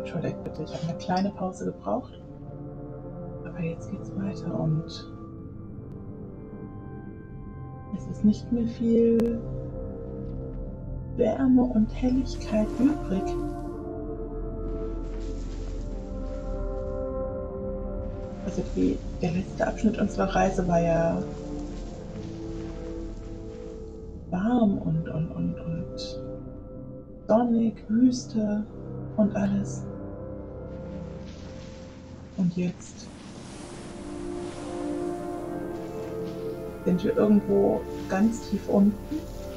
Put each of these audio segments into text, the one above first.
entschuldigt bitte, ich habe eine kleine Pause gebraucht. Aber jetzt geht's weiter und es ist nicht mehr viel Wärme und Helligkeit übrig. Also der letzte Abschnitt unserer Reise war ja warm und sonnig, Wüste und alles. Und jetzt sind wir irgendwo ganz tief unten.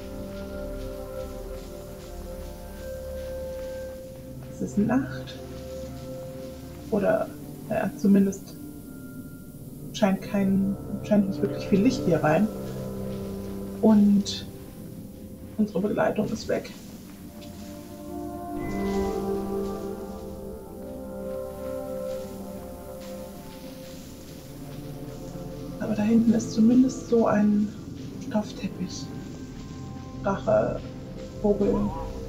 Es ist Nacht. Oder zumindest scheint nicht wirklich viel Licht hier rein. Und unsere Begleitung ist weg. Aber da hinten ist zumindest so ein Stoffteppich. Drache, Vogel.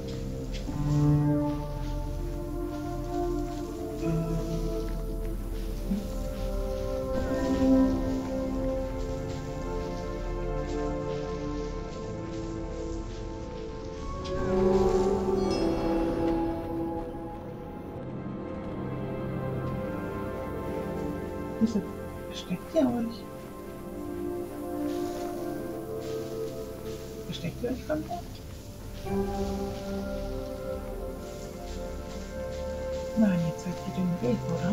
Wieso versteckt ihr euch? Versteckt ihr euch von mir? Nein, ihr zeigt ihr den Weg, oder?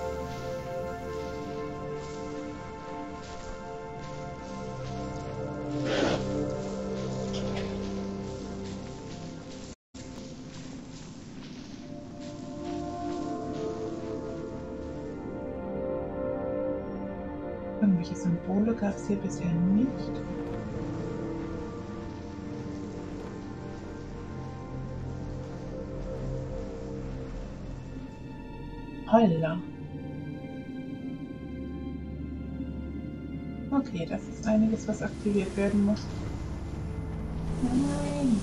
Irgendwelche Symbole gab es hier bisher nicht. Holla. Okay, das ist einiges, was aktiviert werden muss. Nein.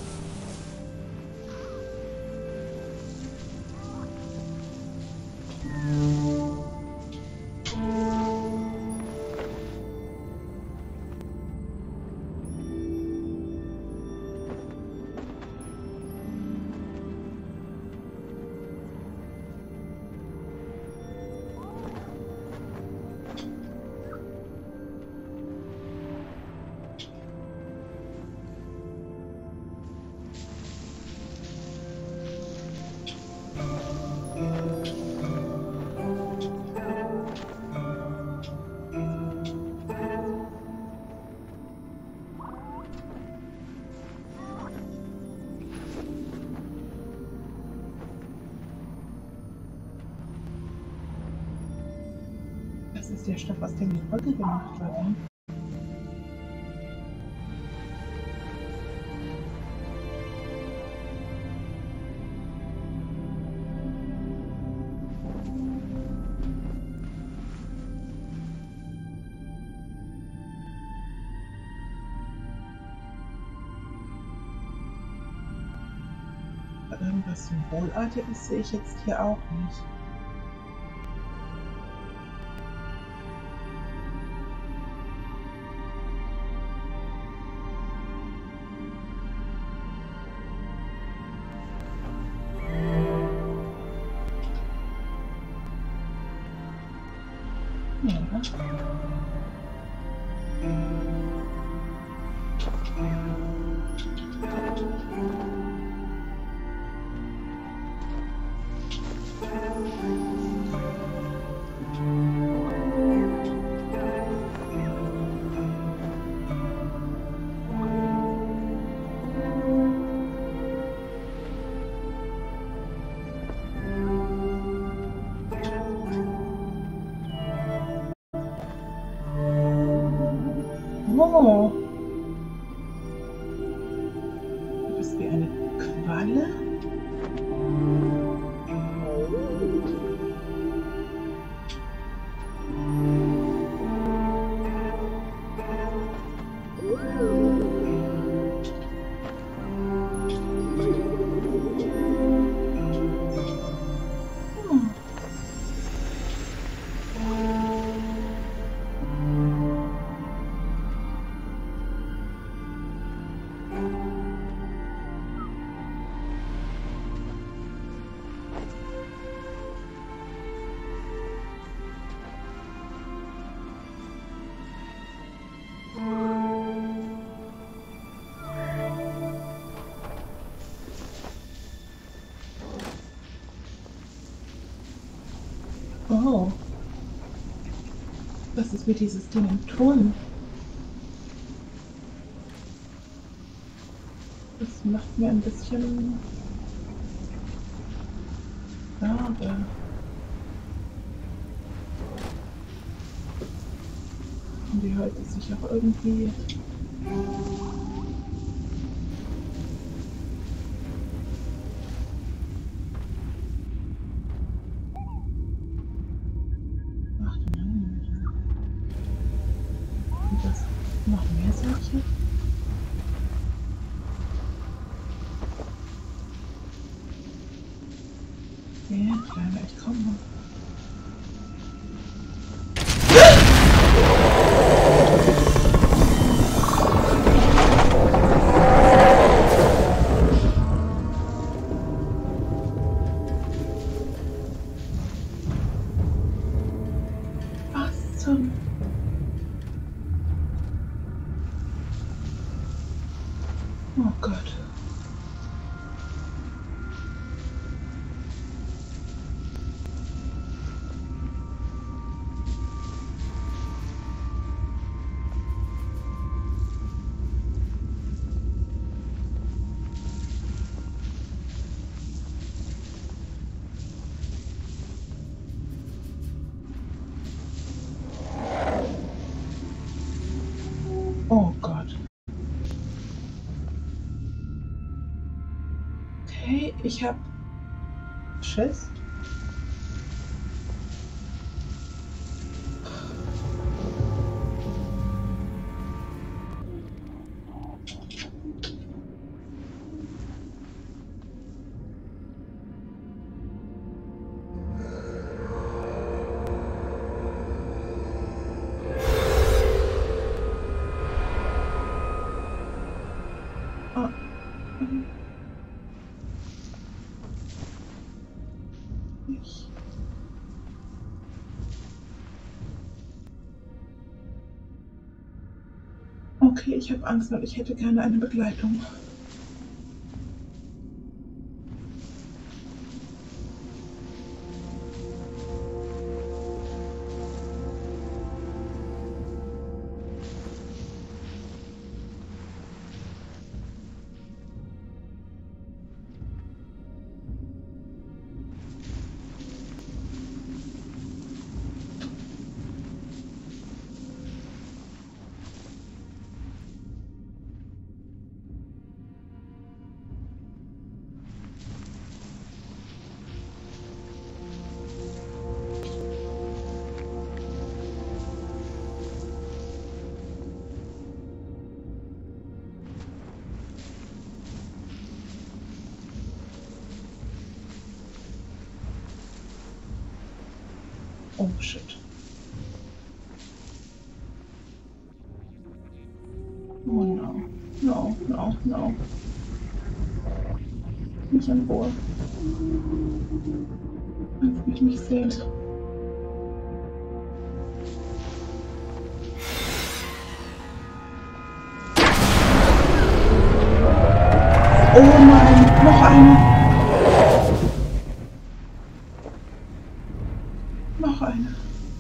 Das ist der Stoff, aus dem die Brücke gemacht wird. Ne? Aber irgendwas Symbolartiges sehe ich jetzt hier auch nicht. Oh. Du bist wie eine Qualle? Oh. Was ist mit dieses Ding im Ton? Das macht mir ein bisschen Sorge. Und die heute sich auch irgendwie und das noch mehr solche? Ja, Kleiner, ich komme. Was zum... Oh Gott. Oh Gott. Okay, ich hab Schiss. Oh. Ich. Okay, ich habe Angst und ich hätte gerne eine Begleitung. Oh shit. Oh no. No, no, no. Nicht in Ruhe. Lass mich nicht sehen. Oh nein, noch eine. Noch eine.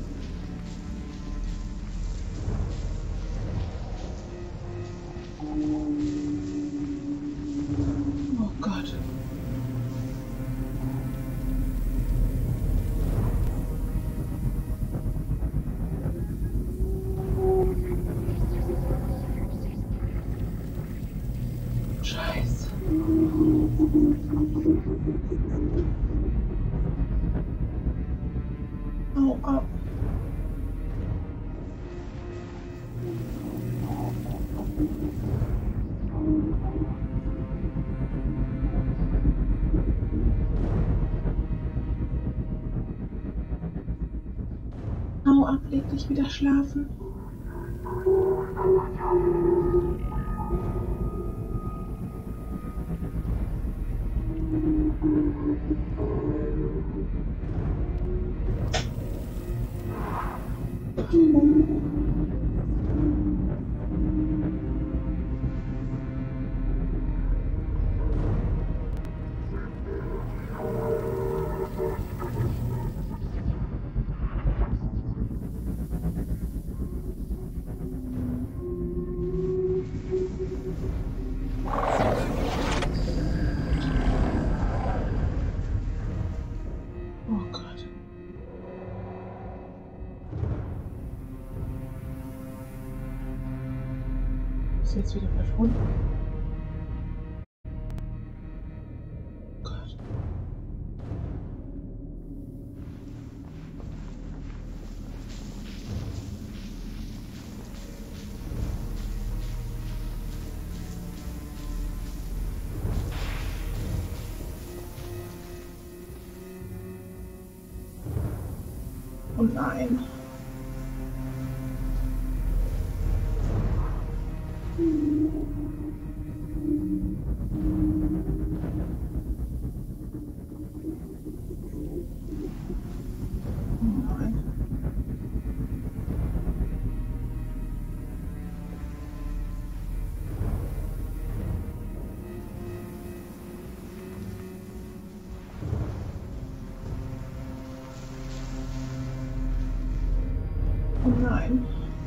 Oh Gott. Scheiße. Au, au. Hau ab, leg dich wieder schlafen. sie jetzt wieder verschwunden? Gott. Oh nein. Oh nein. Oh nein.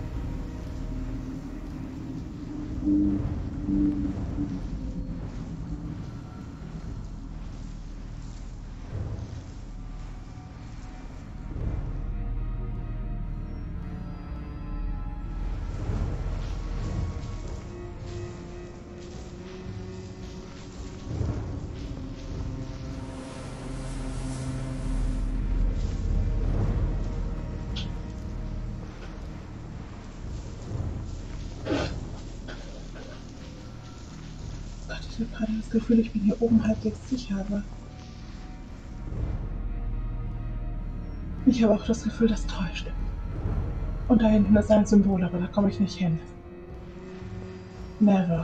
Gott, ich habe gerade das Gefühl, ich bin hier oben halbwegs sicher, aber ich habe auch das Gefühl, das täuscht. Und da hinten ist ein Symbol, aber da komme ich nicht hin. Never.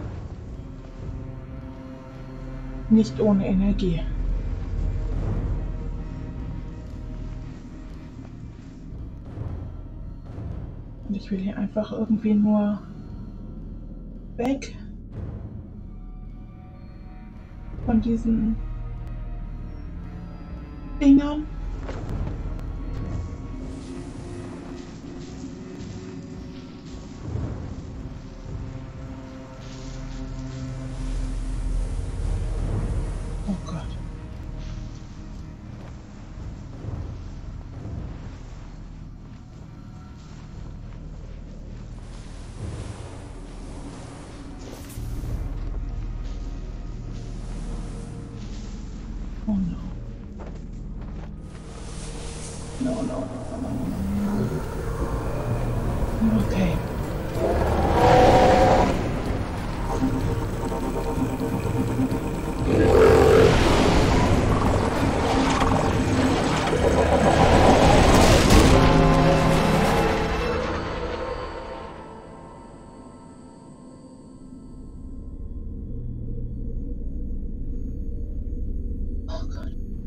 Nicht ohne Energie. Und ich will hier einfach irgendwie nur weg von diesen Dingern. Oh Gott. Oh no. No, no, no, no, no, no. Okay. Oh Gott.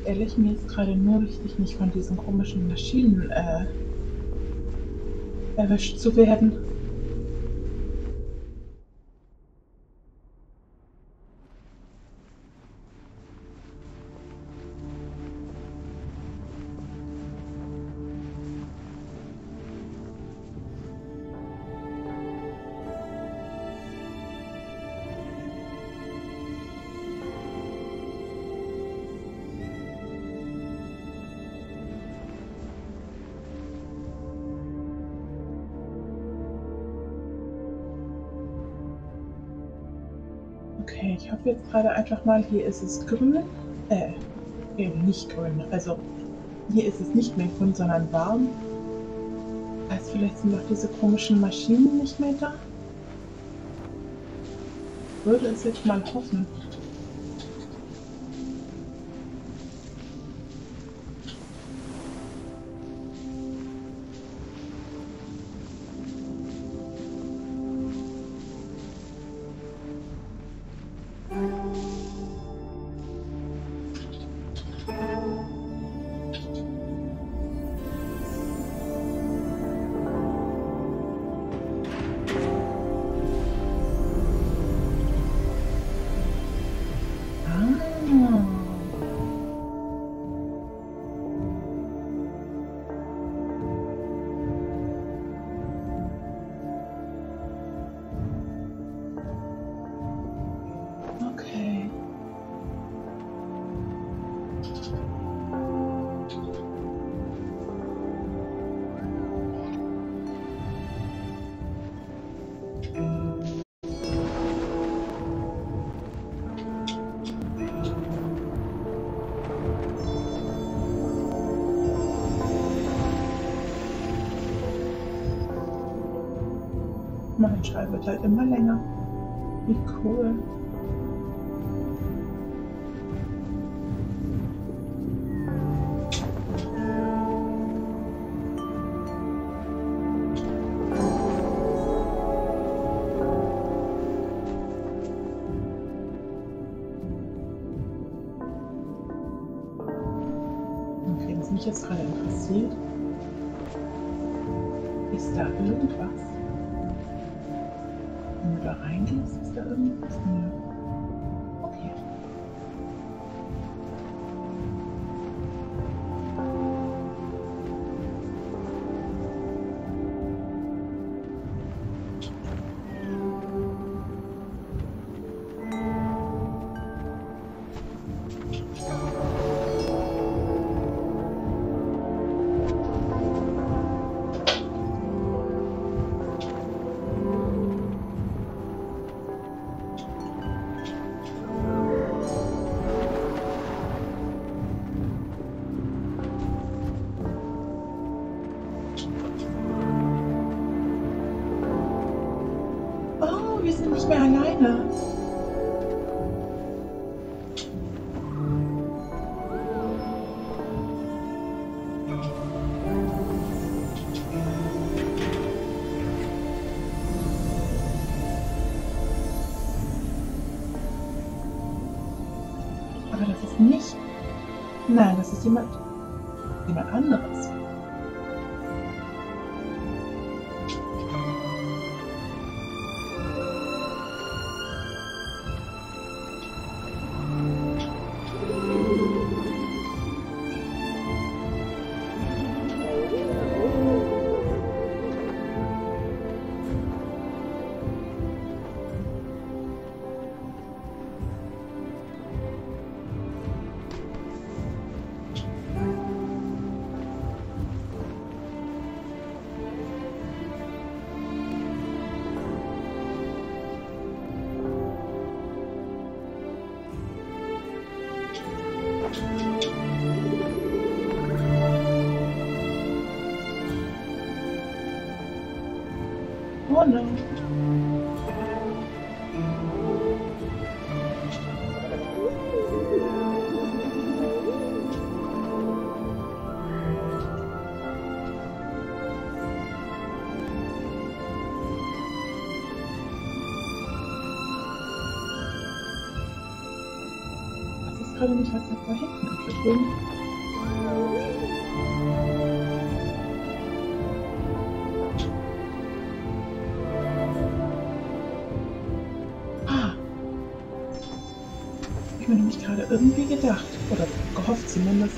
ehrlich, mir ist gerade nur wichtig, nicht von diesen komischen Maschinen erwischt zu werden. Okay, ich hoffe jetzt gerade einfach mal, hier ist es grün. Eben nicht grün. Also hier ist es nicht mehr grün, sondern warm. Heißt, vielleicht sind doch diese komischen Maschinen nicht mehr da? Würde es jetzt mal hoffen. Ah. Okay. Mein Schal wird halt immer länger. Wie cool. Okay, was mich jetzt gerade interessiert, ist da irgendwas? Wenn du da reingehst, ist da irgendwas? Nö. Okay. Oh, wir sind nicht mehr alleine. Aber das ist nicht. Nein, das ist jemand anderes. Oh no. gerade nicht, was das da hinten ist. Deswegen. Ah. Ich mir nämlich gerade irgendwie gedacht. Oder gehofft zumindest.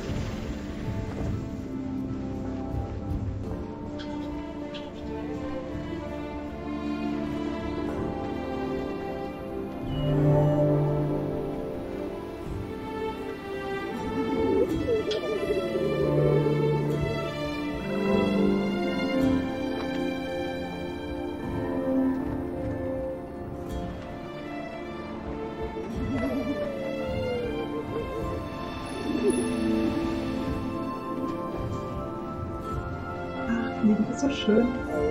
Fliegen ist so schön.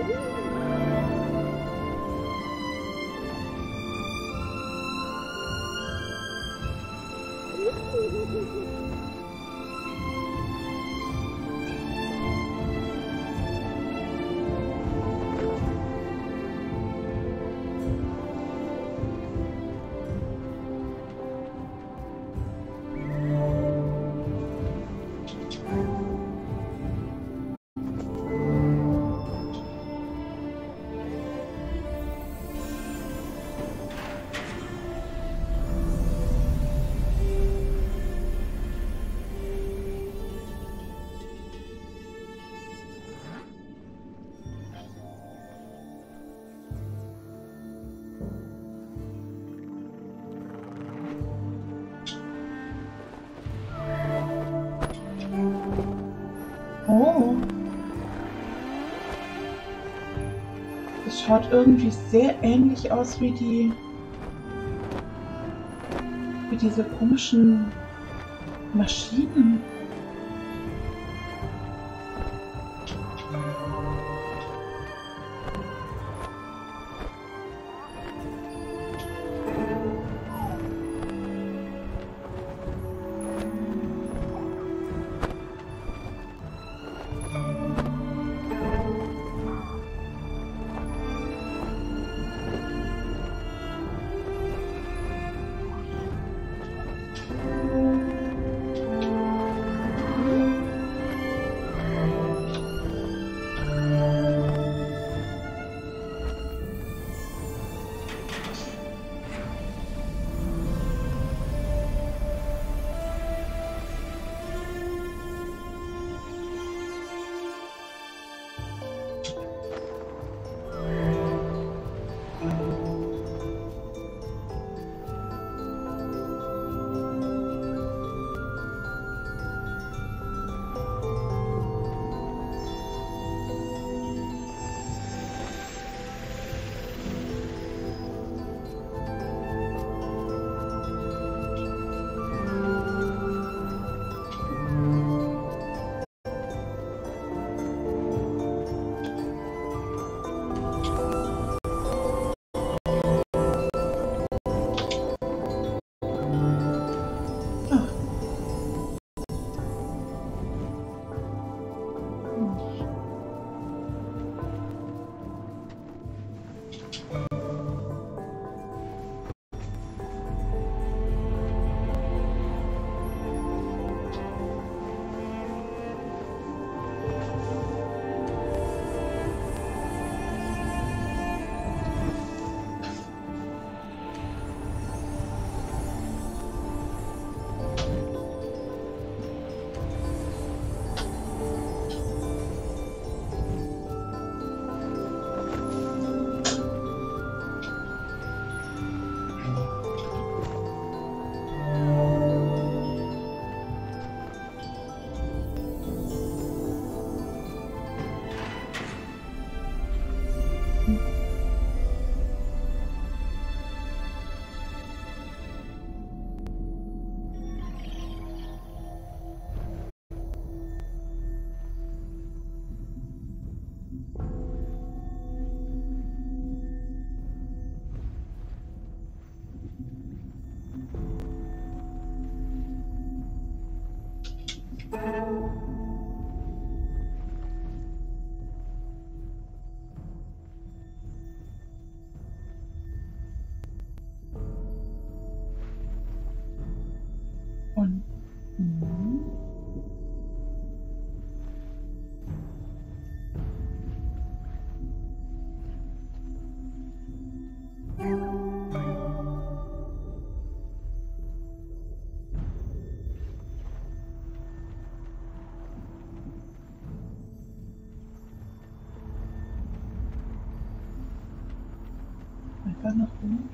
Oh. Es schaut irgendwie sehr ähnlich aus wie diese komischen Maschinen. Einfach nach oben.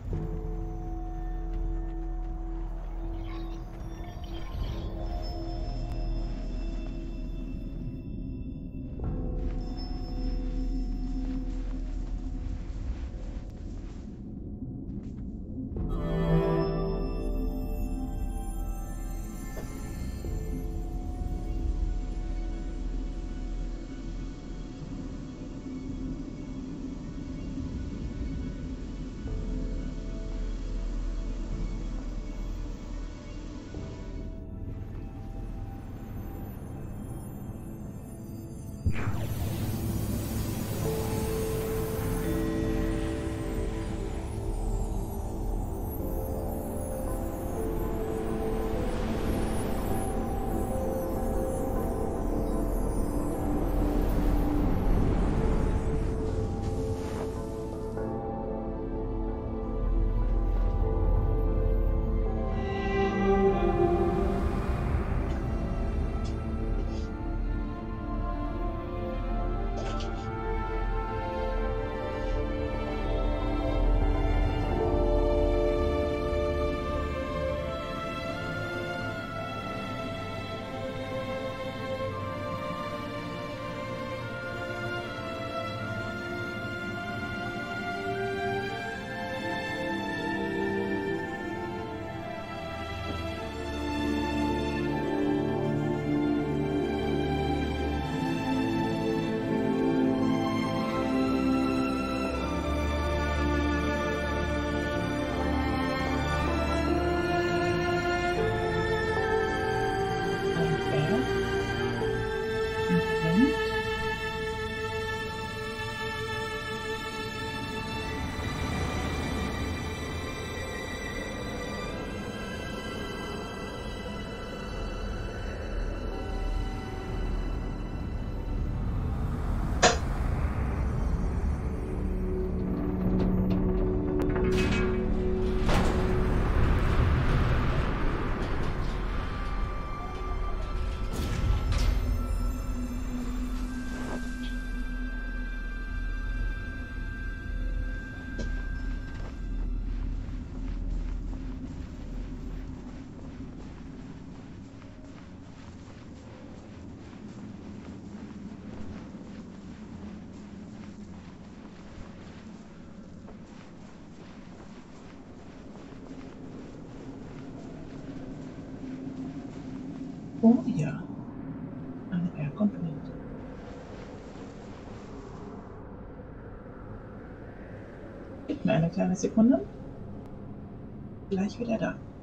Oh ja, eine Berg und Wind. Gib mir eine kleine Sekunde. Gleich wieder da.